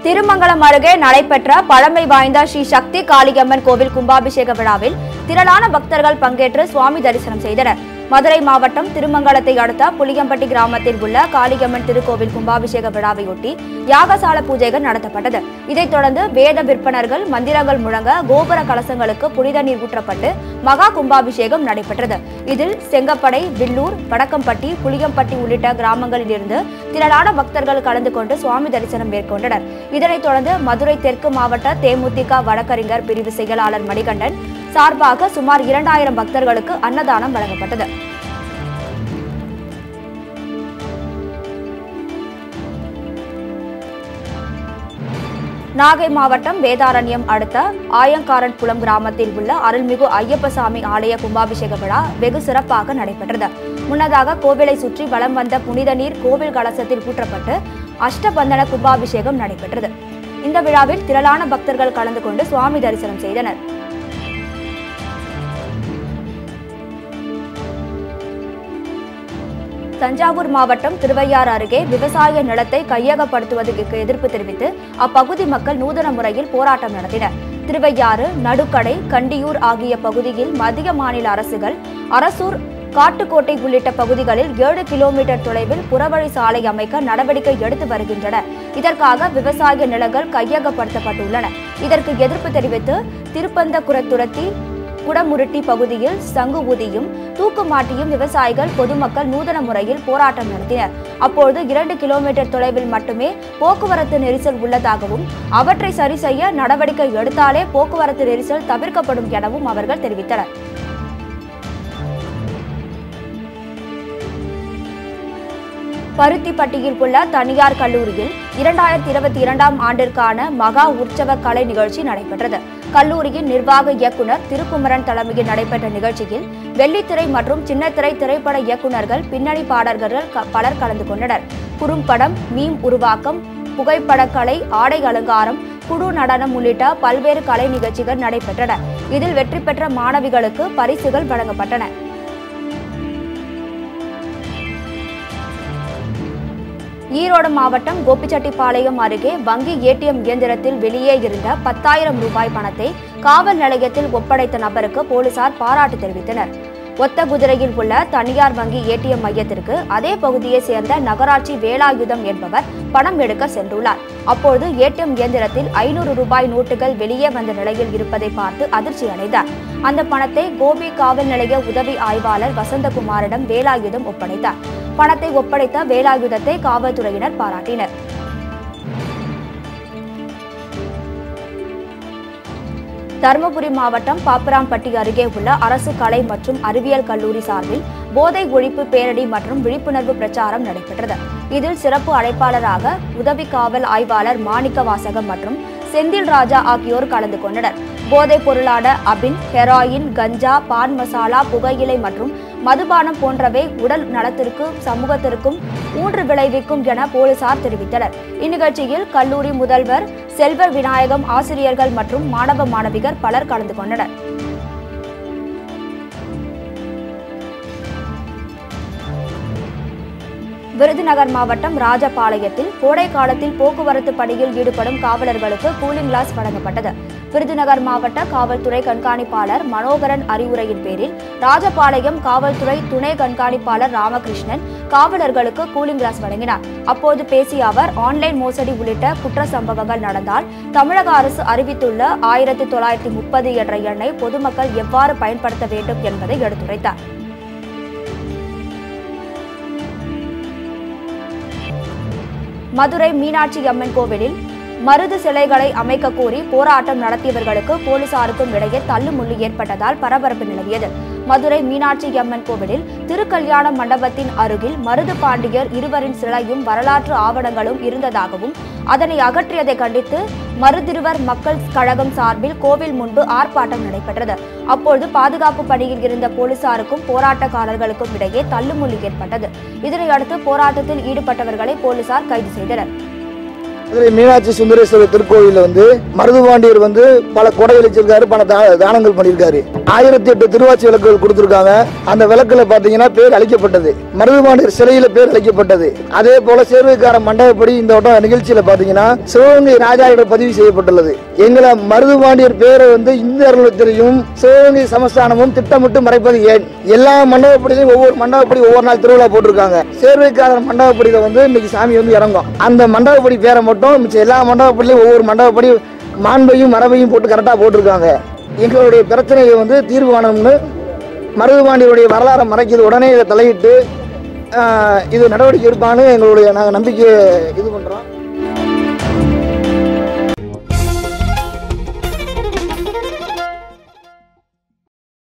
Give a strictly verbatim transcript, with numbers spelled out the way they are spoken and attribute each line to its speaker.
Speaker 1: திருமங்கலம் அருகே நடைபெற்ற பழமை வாய்ந்த ஸ்ரீ சக்தி காளியம்மன் கோவில் கும்பாபிஷேக விழாவில் திரளான பக்தர்கள் பங்கேற்று சுவாமி தரிசனம் செய்தனர். மதுரை மாவட்டம் திருமங்கலத்தை அடுத்த புளியம்பட்டி கிராமத்தில் உள்ள காளியம்மன் திருக்கோவில் கும்பாபிஷேக விழாவையொட்டி யாகசால பூஜைகள் நடத்தப்பட்டது. இதைத் தொடர்ந்து வேத விற்பனர்கள் மந்திரங்கள் முழங்க கோபுர கலசங்களுக்கு புனித நீர் ஊற்றப்பட்டு மகா கும்பாபிஷேகம் நடைபெற்றது. இதில் செங்கப்படை, வில்லூர், வடக்கம்பட்டி, புளியம்பட்டி உள்ளிட்ட கிராமங்களில் இருந்து திரளான பக்தர்கள் கலந்து கொண்டு சுவாமி தரிசனம் மேற்கொண்டனர். இதனைத் தொடர்ந்து மதுரை தெற்கு மாவட்ட தேமுதிக வழக்கறிஞர் பிரிவு செயலாளர் மணிகண்டன் சார்பாக சுமார் இரண்டாயிரம் பக்தர்களுக்கு அன்னதானம் வழங்கப்பட்டது. நாகை மாவட்டம் வேதாரண்யம் அடுத்த ஆயங்காரன்புலம் கிராமத்தில் உள்ள அருள்மிகு ஐயப்பசாமி ஆலய கும்பாபிஷேக விழா வெகு சிறப்பாக நடைபெற்றது. முன்னதாக கோவிலை சுற்றி வலம் வந்த புனித நீர் கோவில் கலசத்தில் ஊற்றப்பட்டு அஷ்டபந்தன கும்பாபிஷேகம் நடைபெற்றது. இந்த விழாவில் திரளான பக்தர்கள் கலந்து கொண்டு சுவாமி தரிசனம் செய்தனர். தஞ்சாவூர் மாவட்டம் திருவையாறு அருகே விவசாய நிலத்தை கையகப்படுத்துவதற்கு எதிர்ப்பு தெரிவித்து அப்பகுதி மக்கள் நூதன முறையில் போராட்டம் நடத்தினர். திருவையாறு, நடுக்கடை, கண்டியூர் ஆகிய பகுதியில் மத்திய மாநில அரசுகள் அரசூர், காட்டுக்கோட்டை உள்ளிட்ட பகுதிகளில் ஏழு கிலோமீட்டர் தொலைவில் புறவழி சாலை அமைக்க நடவடிக்கை எடுத்து வருகின்றன. இதற்காக விவசாய நிலங்கள் கையகப்படுத்தப்பட்டுள்ளன. இதற்கு எதிர்ப்பு தெரிவித்து திருப்பந்தகுரத்துரத்தி, குடமுருட்டி பகுதியில் சங்கு ஊதியும் தூக்கு மாட்டியும் விவசாயிகள், பொதுமக்கள் நூதன முறையில் போராட்டம் நடத்தினர். அப்போது இரண்டு கிலோமீட்டர் தொலைவில் மட்டுமே போக்குவரத்து நெரிசல் உள்ளதாகவும் அவற்றை சரி செய்ய நடவடிக்கை எடுத்தாலே போக்குவரத்து நெரிசல் தவிர்க்கப்படும் எனவும் அவர்கள் தெரிவித்தனர். பருத்திப்பட்டியில் உள்ள தனியார் கல்லூரியில் இரண்டாயிரத்தி இருபத்தி இரண்டாம் ஆண்டிற்கான மகா உற்சவ கலை நிகழ்ச்சி நடைபெற்றது. கல்லூரியின் நிர்வாக இயக்குநர் திருக்குமரன் தலைமையில் நடைபெற்ற நிகழ்ச்சியில் வெள்ளித்திரை மற்றும் சின்னத்திரை திரைப்பட இயக்குநர்கள், பின்னணி பாடகர்கள் பலர் கலந்து கொண்டனர். குறும்படம், மீம் உருவாக்கம், புகைப்படக்கலை, ஆடை அலங்காரம், குழு நடனம் உள்ளிட்ட பல்வேறு கலை நிகழ்ச்சிகள் நடைபெற்றன. இதில் வெற்றி பெற்ற மாணவிகளுக்கு பரிசுகள் வழங்கப்பட்டன. ஈரோடு மாவட்டம் கோபிச்செட்டிப்பாளையம் அருகே வங்கி ஏடிஎம் இயந்திரத்தில் வெளியே இருந்த பத்தாயிரம் ரூபாய் பணத்தை காவல் நிலையத்தில் ஒப்படைத்த நபருக்கு போலீசார் பாராட்டு தெரிவித்தனர். ஒத்தகுதிரையில் உள்ள தனியார் வங்கி ஏடிஎம் மையத்திற்கு அதே பகுதியை சேர்ந்த நகராட்சி வேலாயுதம் என்பவர் பணம் எடுக்க சென்றுள்ளார். அப்போது ஏடிஎம் இயந்திரத்தில் ஐநூறு ரூபாய் நோட்டுகள் வெளியே வந்த நிலையில் இருப்பதை பார்த்து அதிர்ச்சி அடைந்தார். அந்த பணத்தை கோபி காவல் நிலைய உதவி ஆய்வாளர் வசந்தகுமாரிடம் வேலாயுதம் ஒப்படைத்தார். பணத்தை ஒப்படைத்த வேலாயுதத்தை காவல்துறையினர் பாராட்டினர். தருமபுரி மாவட்டம் பாப்பராம்பட்டி அருகே உள்ள அரசு கலை மற்றும் அறிவியல் கல்லூரி சார்பில் போதை ஒழிப்பு பேரணி மற்றும் விழிப்புணர்வு பிரச்சாரம் நடைபெற்றது. இதில் சிறப்பு அழைப்பாளராக உதவி காவல் ஆய்வாளர் மாணிக்க வாசகம் மற்றும் செந்தில் ராஜா ஆகியோர் கலந்து கொண்டனர். போதைப் பொருளான அபின், ஹெராயின், கஞ்சா, பான் மசாலா, புகையிலை மற்றும் மதுபானம் போன்றவை உடல் நலத்திற்கும் சமூகத்திற்கும் ஊன்று விளைவிக்கும் என போலீசார் தெரிவித்தனர். இந்நிகழ்ச்சியில் கல்லூரி முதல்வர் செல்வர் விநாயகம், ஆசிரியர்கள் மற்றும் மாணவ மாணவிகர் பலர் கலந்து கொண்டனர். விருதுநகர் மாவட்டம் ராஜபாளையத்தில் கோடை காலத்தில் போக்குவரத்து பணியில் ஈடுபடும் காவலர்களுக்கு கூலிங் கிளாஸ் வழங்கப்பட்டது. விருதுநகர் மாவட்ட காவல்துறை கண்காணிப்பாளர் மனோகரன் அறிவுரையின் பேரில் ராஜபாளையம் காவல்துறை துணை கண்காணிப்பாளர் ராமகிருஷ்ணன் காவலர்களுக்கு கூலிங் கிளாஸ் வழங்கினார். அப்போது பேசிய அவர், ஆன்லைன் மோசடி உள்ளிட்ட குற்ற சம்பவங்கள் நடந்தால் தமிழக அரசு அறிவித்துள்ள ஆயிரத்தி தொள்ளாயிரத்தி முப்பது என்ற எண்ணை பொதுமக்கள் எவ்வாறு பயன்படுத்த வேண்டும் என்பதை எடுத்துரைத்தார். மதுரை மீனாட்சி அம்மன் கோவிலில் மருது சிலைகளை அமைக்க கோரி போராட்டம் நடத்தியவர்களுக்கு போலீசாருக்கும் இடையே தள்ளுமுள்ளு ஏற்பட்டதால் பரபரப்பு நிலவியது. மதுரை மீனாட்சி அம்மன் கோவிலில் திருக்கல்யாண மண்டபத்தின் அருகில் மருது பாண்டியர் இருவரின் சிலையும் வரலாற்று ஆவணங்களும் இருந்ததாகவும் அதனை அகற்றியதை கண்டித்து மருதிருவர் மக்கள் கழகம் சார்பில் கோவில் முன்பு ஆர்ப்பாட்டம் நடைபெற்றது. அப்போது பாதுகாப்பு பணியில் இருந்த போலீசாருக்கும் போராட்டக்காரர்களுக்கும் இடையே தள்ளுமுள்ளு ஏற்பட்டது. இதனையடுத்து போராட்டத்தில் ஈடுபட்டவர்களை போலீசார் கைது செய்தனர்.
Speaker 2: மீனாட்சி சுந்தரேஸ்வரர் திருக்கோவிலில் வந்து மருது பாண்டியர் வந்து பல கொடை அளிச்சிருக்காரு, பல தானங்கள் பண்ணியிருக்காரு. ஆயிரத்தி எட்டு திருவாச்சி விளக்குகள் கொடுத்திருக்காங்க. அந்த விளக்குல பாத்தீங்கன்னா பேர் அளிக்கப்பட்டது, மருதுபாண்டியர் சிலையில பேர் அளிக்கப்பட்டது. அதே போல சேர்வைக்கார மண்டபப்படி இந்த வட்டம் நிகழ்ச்சியில பாத்தீங்கன்னா சிவகங்கை ராஜாவிடம் பதிவு செய்யப்பட்டுள்ளது. எங்களை மருதுபாண்டியர் பேரை வந்து இந்து அறநிலையத்துறையும் சிவகங்கை சமஸ்தானமும் திட்டமிட்டு மறைப்பது ஏன்? எல்லா மண்டபப்படியும் ஒவ்வொரு மண்டபப்படி ஒவ்வொரு நாள் திருவிழா போட்டிருக்காங்க. சேர்வைக்காரர் மண்டபப்படியில வந்து இன்னைக்கு சாமி வந்து இறங்கும். அந்த மண்டபப்படி பேரை மட்டும் மிச்சம் எல்லா மண்டபப்படியும் ஒவ்வொரு மண்டபப்படி மாண்பையும் மரபையும் போட்டு கரெக்டாக போட்டிருக்காங்க. எங்களுடைய பிரச்சனையை வந்து தீர்வு காணணும்னு மருதுபாண்டியருடைய வரலாறை மறைக்கிறது. உடனே இதை தலையிட்டு இது நடவடிக்கை எடுப்பான்னு எங்களுடைய நாங்கள் நம்பிக்கை இது பண்ணுறோம்.